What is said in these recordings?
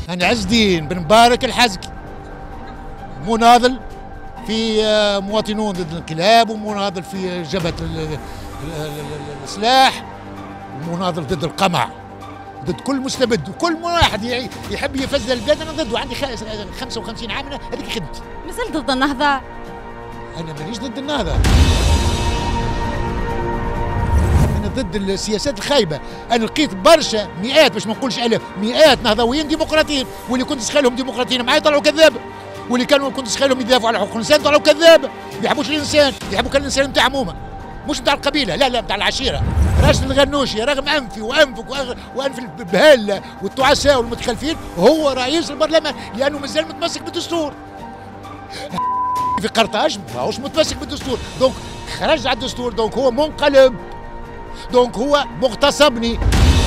أنا عز الدين بن مبارك الحزكي، مناضل في مواطنون ضد الانقلاب، ومناضل في جبهة الإصلاح، ومناضل ضد القمع، ضد كل مستبد وكل واحد يحب يفزل البلاد. أنا ضده، عندي 55 عام، هذيك خدمتي. مازلت ضد النهضة؟ أنا مانيش ضد النهضة، أنا ضد السياسات الخايبة. أنا لقيت برشا مئات، باش ما نقولش آلاف، مئات نهضويين ديمقراطيين، واللي كنت نسخالهم ديمقراطيين معايا طلعوا كذاب، واللي كنت نسخالهم يدافعوا على حقوق الإنسان طلعوا كذاب. ما يحبوش الإنسان، يحبوا كان الإنسان نتاعهم هما، مش نتاع القبيلة، لا نتاع العشيرة. راشد الغنوشي رغم أنفي وأنفك وأنف البهالة والتعساء والمتخلفين هو رئيس البرلمان، لأنه مازال متمسك بالدستور. في قرطاج ماهوش متمسك بالدستور، دونك خرج على الدستور، دونك هو منقلب، دونك هو مغتصبني.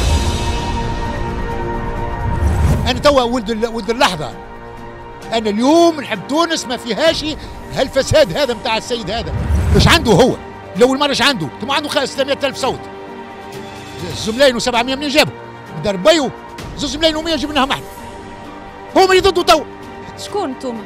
انا توا ولد اللحظه. انا اليوم نحب تونس ما فيهاش هالفساد هذا نتاع السيد هذا. مش عنده هو لاول مره، اش عنده؟ ثم عنده 600,000 صوت. الزملاين و700 منين جابوا؟ دربيو 2 ملايين و100 جبناهم احنا. هما اللي ضدوا توا. شكون انتوما؟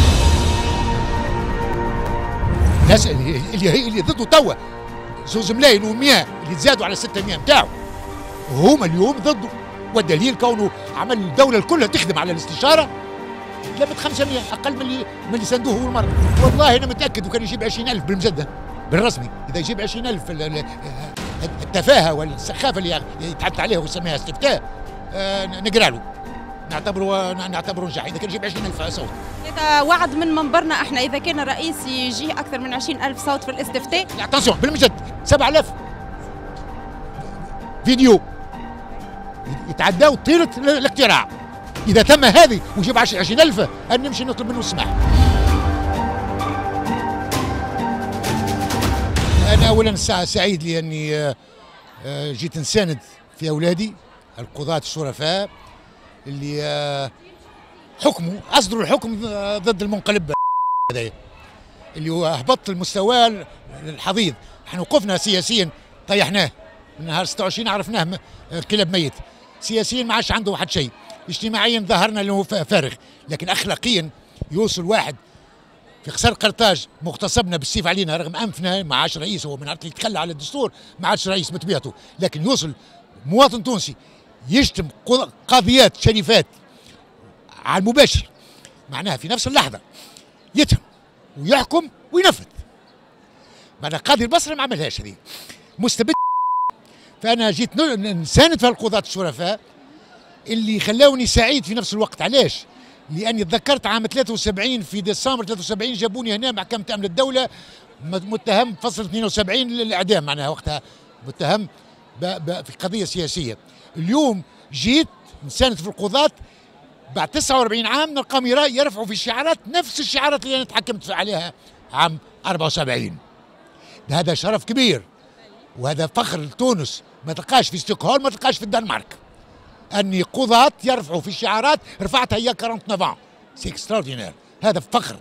الناس اللي ضدوا توا 2 ملايين و100 اللي تزادوا على 600 نتاعو، هما اليوم ضده. والدليل كونه عمل الدوله كلها تخدم على الاستشاره، لمت 500 اقل من اللي سندوه اول مره. والله انا متاكد وكان يجيب 20,000 بالمجده بالرسمي. اذا يجيب 20,000 التفاهه والسخافه اللي يتحدث عليها ويسميها استفتاء، نقرا له، نعتبره نجاح. اذا كان يجيب 20,000 صوت. إذا وعد من منبرنا احنا إذا كان الرئيس يجيه أكثر من 20,000 صوت في الاستفتاء. اتنسيون بالمجد 7,000 فيديو يتعداوا طيلة الاقتراع. إذا تم هذه ويجيب 20,000 أن نمشي نطلب منه السماح. أنا أولا سعيد لأني جيت نساند في أولادي القضاة الشرفاء اللي حكموا أصدروا الحكم ضد المنقلب هذايا اللي هو هبط المستوى الحضيض. احنا وقفنا سياسيا، طيحناه من نهار 26 عرفناه كلاب ميت. سياسيا ما عادش عنده واحد شيء، اجتماعيا ظهرنا له فارغ، لكن اخلاقيا يوصل واحد في قصر قرطاج مغتصبنا بالسيف علينا رغم انفنا، ما عادش رئيس. هو من اللي تخلى على الدستور ما عادش رئيس بطبيعته، لكن يوصل مواطن تونسي يشتم قاضيات شريفات على المباشر، معناها في نفس اللحظه يتهم ويحكم وينفذ. معناها قاضي البصره ما عملهاش هذه، مستبد. فانا جيت نساند في القضاة الشرفاء اللي خلاوني سعيد في نفس الوقت. علاش؟ لاني تذكرت عام 73 في ديسمبر 73 جابوني هنا محكمة امن الدولة متهم فصل 72 للاعدام، معناها وقتها متهم في قضية سياسية. اليوم جيت نساند في القضاة بعد 49 عام نلقاهم يرفعوا في الشعارات نفس الشعارات اللي انا تحكمت عليها عام 74. هذا شرف كبير وهذا فخر لتونس، ما تلقاش في ستوكهولم، ما تلقاش في الدنمارك. اني قضاة يرفعوا في الشعارات رفعتها هي 49 سي اكستراوردينير. هذا فخر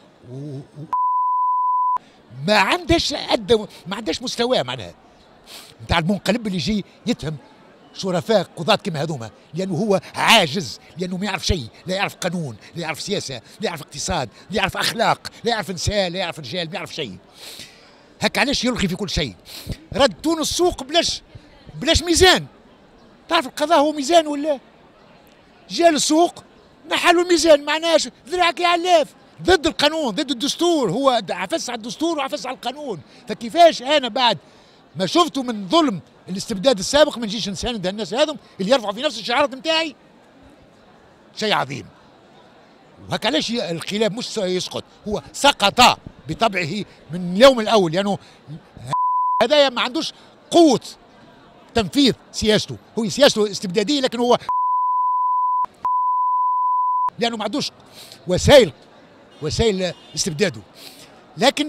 ما عندهاش مستوى معناها نتاع المنقلب اللي يجي يتهم شرفاء قضاة كما هذوما، لانه هو عاجز، لانه ما يعرف شيء، لا يعرف قانون، لا يعرف سياسه، لا يعرف اقتصاد، لا يعرف اخلاق، لا يعرف نساء، لا يعرف رجال، ما يعرف شيء. هكا علاش يلغي في كل شيء؟ رد تونس سوق بلاش ميزان. تعرف القضاء هو ميزان ولا؟ جا السوق نحلوا الميزان، معناش ذراعك يا علاف، ضد القانون، ضد الدستور. هو عفس على الدستور وعفس على القانون. فكيفاش انا بعد ما شفته من ظلم الاستبداد السابق ما نجيش نساند الناس هذم اللي يرفعوا في نفس الشعارات نتاعي؟ شيء عظيم. وهكا علاش الخلاف مش يسقط، هو سقط بطبعه من اليوم الاول، لانه هذايا ما عندوش قوه تنفيذ سياسته. هو سياسته استبداديه، لكن هو لانه ما عندوش وسائل استبداده. لكن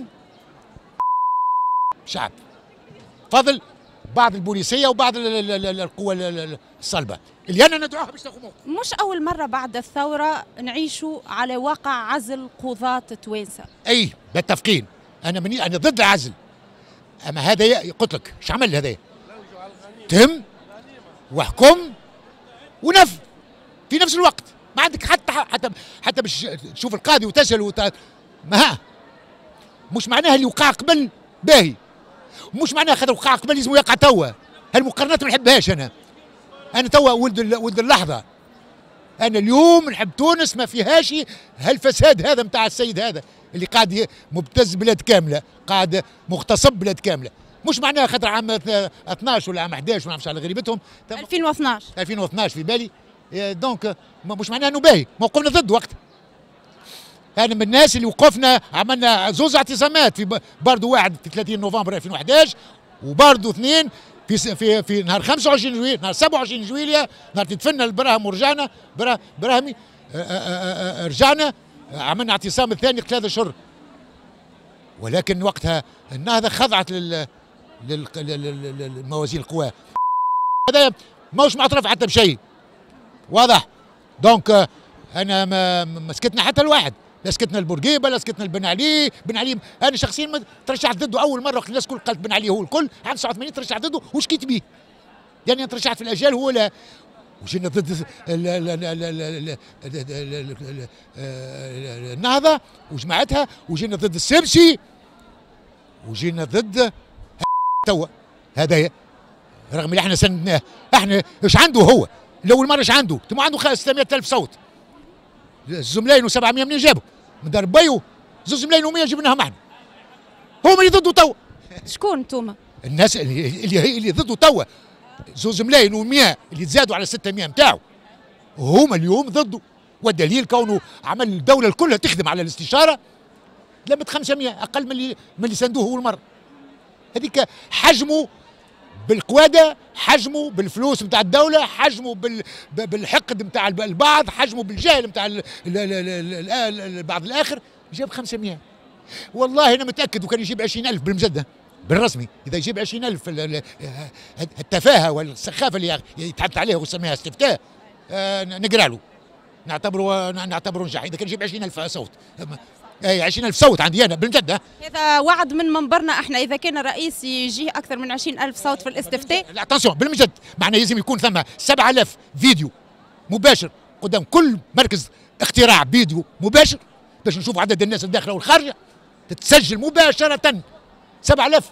شعب فضل بعض البوليسيه وبعض القوى الصلبه اللي انا ندعوها باش تاخذ موقف. مش اول مره بعد الثوره نعيشوا على واقع عزل قضاة توانسه. اي متفقين. انا ضد العزل، اما هذا قلت لك ايش عمل هذا؟ تم وحكم ونفذ في نفس الوقت، ما عندك حتى باش تشوف القاضي وتسال ما مش معناها اللي وقع قبل باهي، مش معناها خاطر وقع قبل لازم يقع توا. هالمقارنات ما نحبهاش انا توا ولد اللحظه. انا اليوم نحب تونس ما فيهاش هالفساد هذا نتاع السيد هذا اللي قاعد مبتز بلاد كامله، قاعد مغتصب بلاد كامله. مش معناها خاطر عام 12 ولا عام 11 ولا نعرفش على غريبتهم 2012 في بالي. دونك مش معناها انه باهي، ما قمنا ضد وقت. انا من الناس اللي وقفنا عملنا زوز اعتصامات، في برضه واحد في 30 نوفمبر 2011 وبرضه اثنين في نهار 25 جويلية، نهار 27 جويلية، نهار تدفنا البراهم ورجعنا براهمي رجعنا عملنا اعتصام الثاني 3 اشهر. ولكن وقتها النهضه خضعت للموازين القوى. هذا ماهوش معترف حتى بشيء واضح. دونك انا ما سكتنا حتى الواحد، لا سكتنا البورقيبه لا سكتنا البن علي. بن علي انا شخصيا ترشحت ضده اول مره وقت الناس الكل قالت بن علي هو الكل، عام 89 ترشحت ضده وشكيت به يعني انا ترشحت في الاجيال هو لا. وجينا ضد النهضه وجماعتها، وجينا ضد السبسي، وجينا ضد توا هذايا، رغم اللي احنا سندناه. احنا ايش عنده هو؟ الاول مره ايش عنده؟ تم عنده 600,000 صوت. الزملاين و700 منين جابوا؟ من دار بيو زوز ملايين و100 جبناهم احنا. هما اللي ضدوا توا. شكون انتوما؟ الناس اللي ضدوا توا زوز ملايين و100 اللي تزادوا على 600 نتاعو هما اليوم ضده. والدليل كونه عمل الدوله الكلها تخدم على الاستشاره لمت 500 اقل من اللي سندوه اول مره. هذيك حجمه بالقواده، حجمه بالفلوس نتاع الدوله، حجمه بالحقد نتاع البعض، حجمه بالجهل نتاع البعض الاخر. جاب 500. والله انا متاكد وكان يجيب 20,000 بالمجده بالرسمي. اذا يجيب 20,000 التفاهه والسخافه اللي يتحدث عليها ويسميها استفتاء نقرا له، نعتبره نجاح. اذا كان يجيب 20,000 صوت، اي 20,000 صوت عندي انا بالجد. هذا وعد من منبرنا احنا، اذا كان الرئيس يجيه اكثر من 20,000 صوت في الاستفتاء. لا اتنسيون بالمجد، معناه لازم يكون ثم 7,000 فيديو مباشر قدام كل مركز اختراع فيديو مباشر باش نشوف عدد الناس الداخله والخارجه تتسجل مباشره. 7,000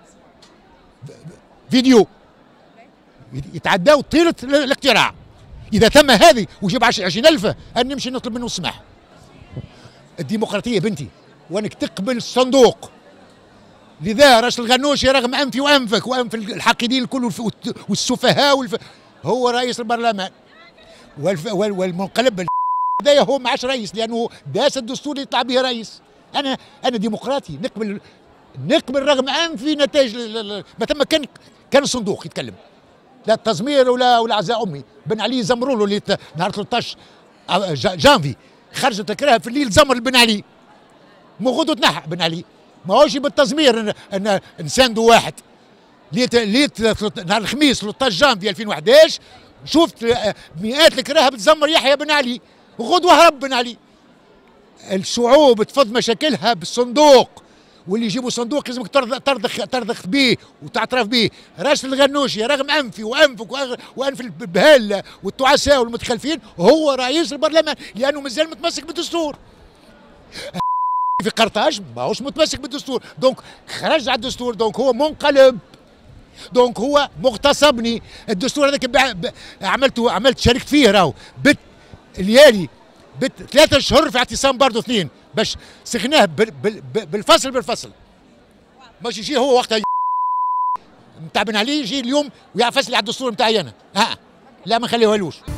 فيديو يتعداوا طيله الاختراع. اذا تم هذه وجيب 20,000 أن نمشي نطلب منه السماح. الديمقراطيه بنتي وانك تقبل الصندوق. لذا راس الغنوشي رغم انفي وانفك وانف الحاقدين الكل والسفهاء هو رئيس البرلمان والمنقلب هذايا هو ما عادش رئيس لانه داس الدستور يطلع به رئيس. انا ديمقراطي نقبل رغم انفي نتائج ما ثم كان الصندوق يتكلم. لا التزمير ولا عزاء امي. بن علي زمروا له اللي نهار 13 جانفي خرجت الكراهه في الليل زمر بن علي مغدو تنحى بن علي. ماهوش بالتزمير ان نساندوا واحد. ليت نهار الخميس 13 جانفي 2011 شفت مئات الكراهه بتزمر يحيى بن علي وغدوه هرب بن علي. الشعوب تفض مشاكلها بالصندوق، واللي يجيبوا صندوق لازمك ترضخ به وتعترف به. راشد الغنوشي رغم انفي وانفك وانف البهال والتعساء والمتخلفين هو رئيس البرلمان لانه مازال متمسك بالدستور. في قرطاج ماهوش متمسك بالدستور، دونك خرج على الدستور، دونك هو منقلب، دونك هو مغتصبني. الدستور هذاك عملت شاركت فيه راهو بت الليالي 3 اشهر في اعتصام برضه 2 باش سخناه بالفصل باش يجي هو وقتها نتاع بن علي يجي اليوم ويعفس لي على الدستور نتاعي انا. لا ما نخليوهالوش.